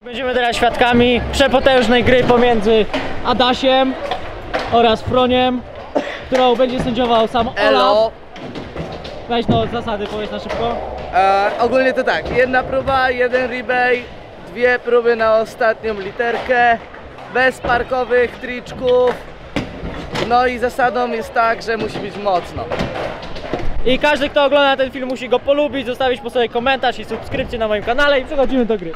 Będziemy teraz świadkami przepotężnej gry pomiędzy Adasiem oraz Froniem, którą będzie sędziował sam Olaf. Weź no zasady, powiedz na szybko. Ogólnie to tak, jedna próba, jeden rebate, dwie próby na ostatnią literkę, bez parkowych triczków. No i zasadą jest tak, że musi być mocno. I każdy, kto ogląda ten film, musi go polubić, zostawić po sobie komentarz i subskrypcję na moim kanale i przechodzimy do gry.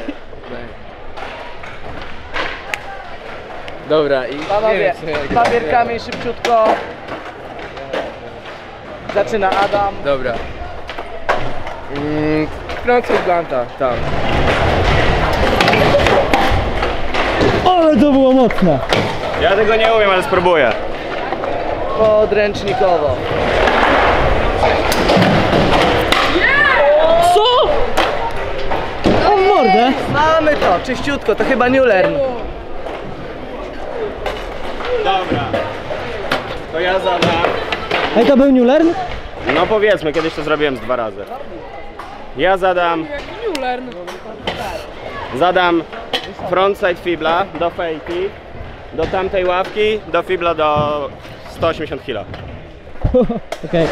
Dobra, i Panowie, papier, kamień, szybciutko. Zaczyna Adam. Dobra. Krącę Glanta, tam. Ale to było mocne! Ja tego nie umiem, ale spróbuję. Podręcznikowo. Co? O mordę! Mamy to, czyściutko, to chyba New Learn. Dobra. To ja zadam. Ej, to był New Learn? No powiedzmy, kiedyś to zrobiłem z 2 razy. Ja zadam. Zadam frontside fibla do fejki, do tamtej ławki, do fibla do 180 kg. Okej.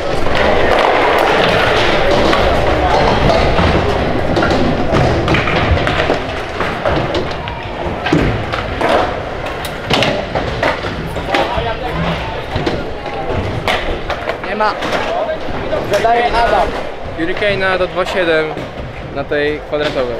Nie ma. Zadaje Adam. Hurricane'a do 2,7 na tej kwadratowej.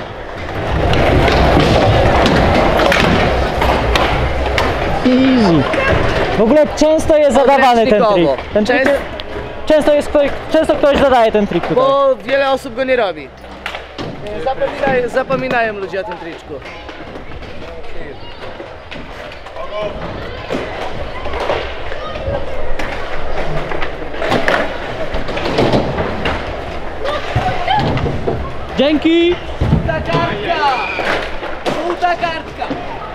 Easy. W ogóle często jest zadawany ten trik. Ten trik często ktoś zadaje ten trik tutaj. Bo wiele osób go nie robi. Zapominają ludzie o tym triczku. Dzięki! Żółta kartka! Żółta kartka!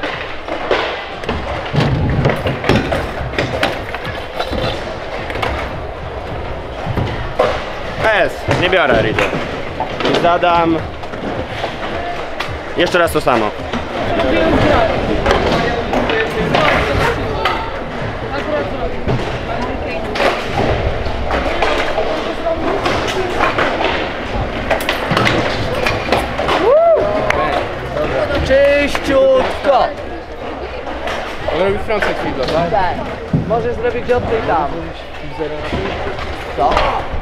Nie biorę ridy. I zadam. Jeszcze raz to samo. Czyściutko! On robi frontside fibla, tak? Tak. Możesz zrobić od tej tam. Co?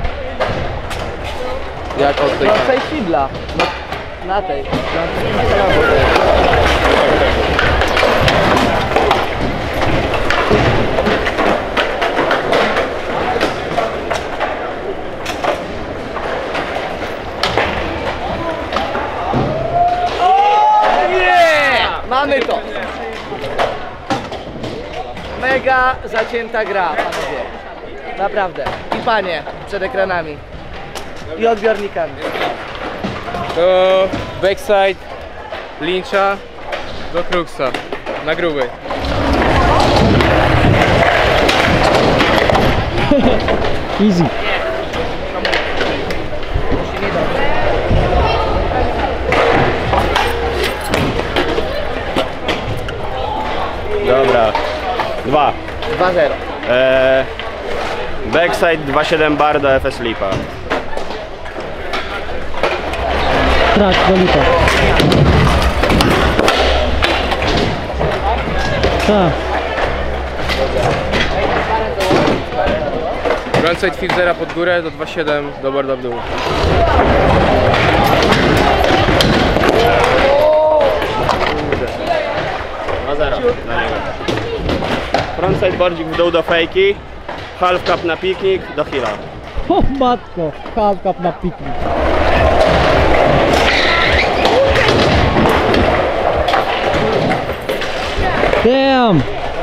Jak od tej? Frontside fibla. No, na tej. Mamy to! Mega zacięta gra, panowie. Naprawdę. I panie przed ekranami. I odbiornikami. To backside Lyncha do Cruxa na grubej. Easy. Dobra. 2. 2-0. Backside 2,7 bar do FS Lipa. Trak, do lipa. Tak. Frontside flip zera pod górę do 2,7 do borda w dół. Na niego. Frontside boardzik w dół do fejki, half cap na piknik do heala. O matko, half cap na piknik. Damn!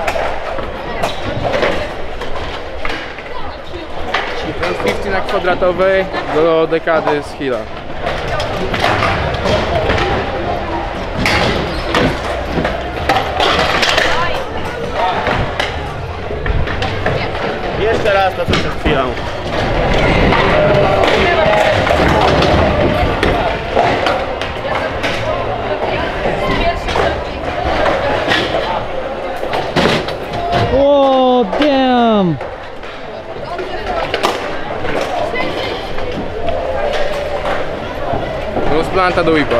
Front 50 na kwadratowej do dekady z heala. Jeszcze raz to co przed chwilą. manta do whipa.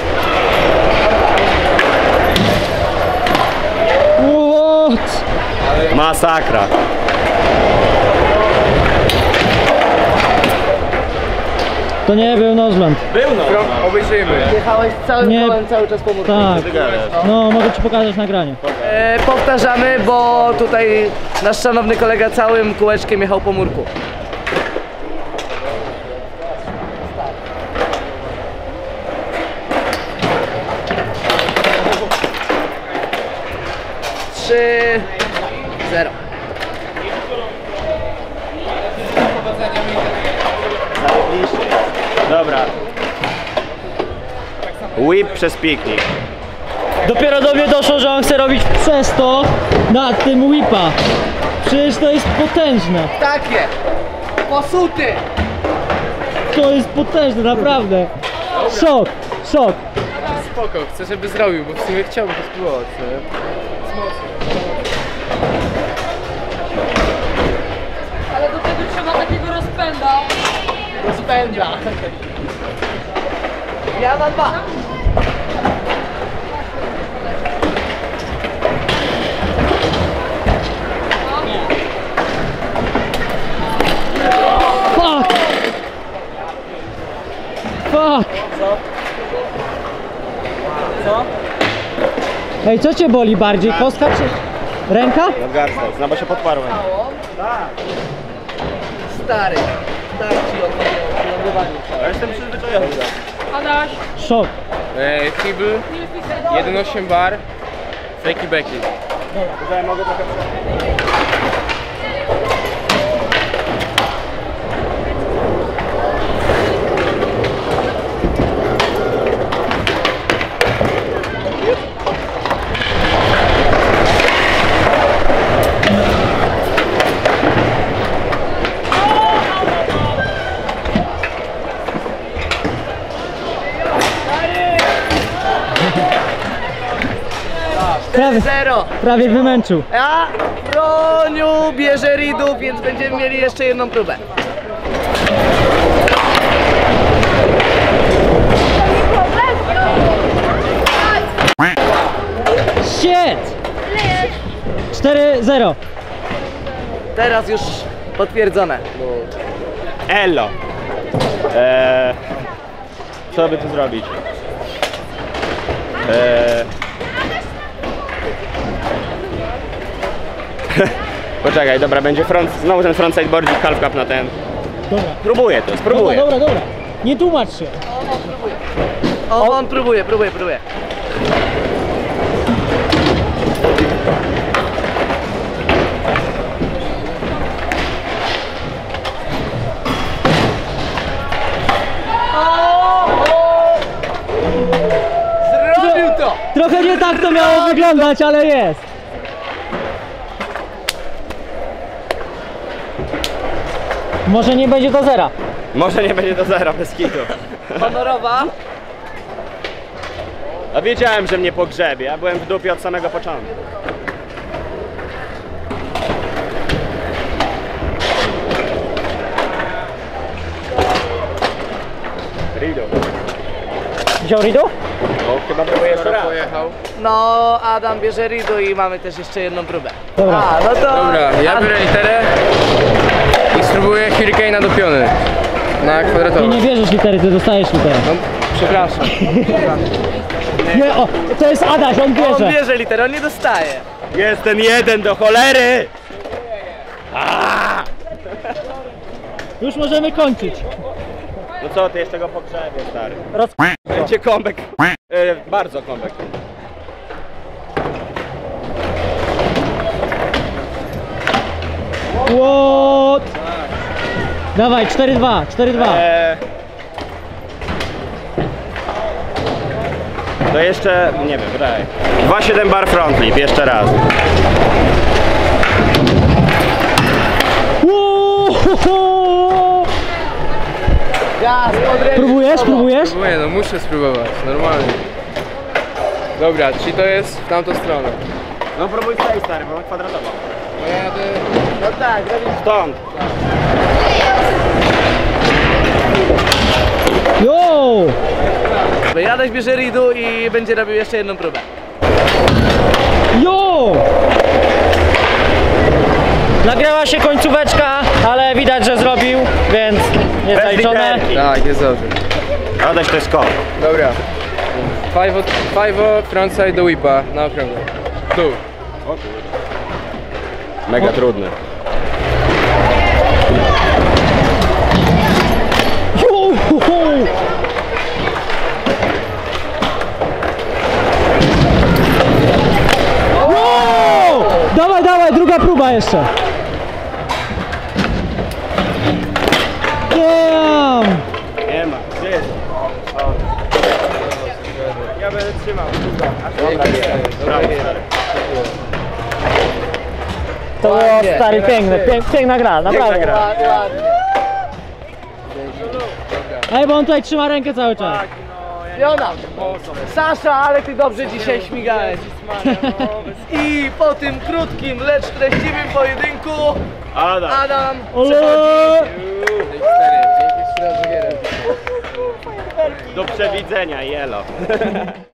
What? Masakra. To nie był nożland. Był no. Obejrzyjmy. Jechałeś całym Nie. kołem cały czas po murku. Tak. Ty gadasz. No, mogę ci pokazać nagranie. Powtarzamy, bo tutaj nasz szanowny kolega całym kółeczkiem jechał po murku. Trzy, 0. Dobra. Whip przez piknik. Dopiero do mnie doszło, że on chce robić przez to na tym whipa. Przecież to jest potężne. Takie! Posuty! To jest potężne, naprawdę. Szok, szok. Spoko, chcę żeby zrobił, bo w sumie chciałbym to spróbować. Nie? Ale do tego trzeba takiego rozpęda. Rozpędza. Ja na 2. Fuck! Fuck! Co? Ej, co cię boli bardziej? Kostka czy ręka? Nadgarstek, no bo się podparłem. Stary. Tak ci lądowanie. Ja jestem przyzwyczajony. Adaś, Szok. Fibl, 1,8 bar, fakey backy. Tutaj mogę trochę... Prawie wymęczył. A Froniu bierze ridów, więc będziemy mieli jeszcze jedną próbę. Shit! 4-0. Teraz już potwierdzone. Elo. Co by tu zrobić? Poczekaj, dobra, będzie front, znowu ten frontside boarding half cup na ten. Dobra. Próbuję to, spróbuję. Dobra, dobra, dobra. Nie tłumacz się. On próbuje. Zrobił to! Trochę nie tak to miało wyglądać, ale jest. Może nie będzie do zera. Może nie będzie do zera bez kitu. Honorowa. A wiedziałem, że mnie pogrzebie, ja byłem w dupie od samego początku. Rido. Wziął Ridu? O, chyba próbuję jeszcze raz. Pojechał. No, Adam bierze ridu i mamy też jeszcze jedną próbę. Dobra. A, no to... Dobra, ja biorę literę i spróbuję Hurricane'a do piony. Na Ty kwadratowo. nie bierzesz litery, ty dostajesz literę. No, przepraszam. Nie, o, to jest Adaś, on On bierze. bierze literę, on nie dostaje. Jest ten jeden do cholery! Aaaa! Już możemy kończyć. No co, ty jeszcze go pogrzebie, stary. Roz... Będzie comeback. Bardzo comeback. What? Dawaj, 4-2, 4-2. To jeszcze, nie wiem, daj. 2,7 bar front flip, jeszcze raz. Gaz, Próbujesz, próbujesz? Próbuję, no muszę spróbować, normalnie. Dobra, czyli to jest w tamtą stronę. No próbuj tutaj, stary, bo kwadratowo. No ja jadę... No tak, robisz. Stąd. Yo! próby. Adaś bierze ridu i będzie robił jeszcze jedną próbę. Jo! Nagrała się końcóweczka, ale widać, że zrobił, więc jest zaliczone. literki. Tak, jest dobrze. Adaś to jest skok. Dobra. Five frontside do whipa na okrągło. Tu. Mega trudny. Juhu! Wow! Dawaj, dawaj, druga próba jeszcze. Damn! Nie ma. Gdzie jest? O. Ja będę trzymał. To było stary piękny, piękna gra, naprawdę. Ładnie, ładnie. Ej, bo on tutaj trzyma rękę cały czas. Jona, Sasza, ale ty dobrze dzisiaj śmigałeś. I po tym krótkim, lecz treściwym pojedynku Adam Ole! do przewidzenia, jelo.